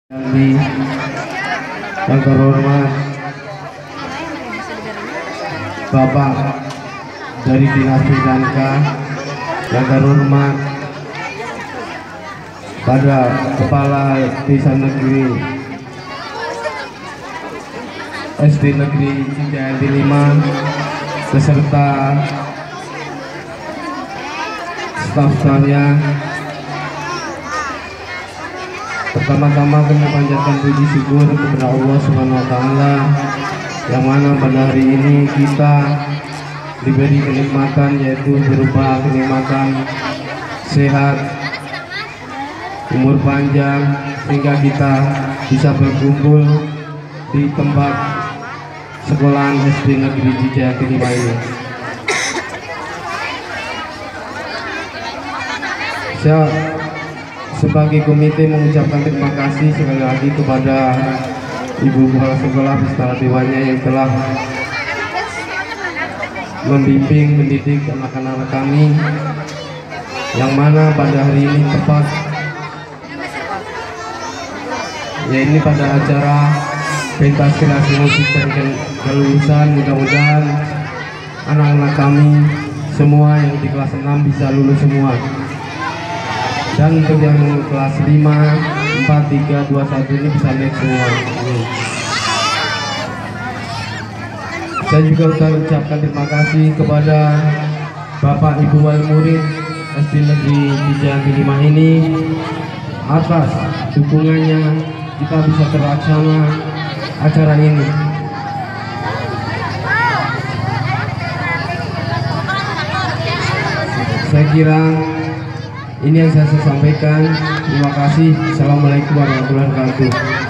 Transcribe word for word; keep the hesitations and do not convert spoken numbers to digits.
Yang terhormat Bapak dari Dinas Pendidikan, yang terhormat pada Kepala Desa Negeri S D Negeri Cijayanti lima beserta staf-stafnya. Pertama-tama kami panjatkan puji syukur kepada Allah Subhanahu wa taala yang mana pada hari ini kita diberi kenikmatan, yaitu berupa kenikmatan sehat, umur panjang, sehingga kita bisa berkumpul di tempat sekolahan S D Negeri Cijayanti lima ini. Saya sebagai komite mengucapkan terima kasih sekali lagi kepada Ibu Kepala Sekolah beserta dewannya yang telah membimbing, mendidik anak-anak kami, yang mana pada hari ini tepat, ya ini pada acara pentas kreasi musik dan kelulusan. Mudah-mudahan anak-anak kami semua yang di kelas enam bisa lulus semua. Dan untuk yang kelas lima, empat, tiga, dua, satu ini bisa naik semua. Saya juga ucapkan terima kasih kepada Bapak Ibu Wali Murid S D Negeri Cijayanti lima ini atas dukungannya kita bisa terlaksana acara ini. Saya kira ini yang saya sampaikan. Terima kasih. Assalamualaikum warahmatullahi wabarakatuh.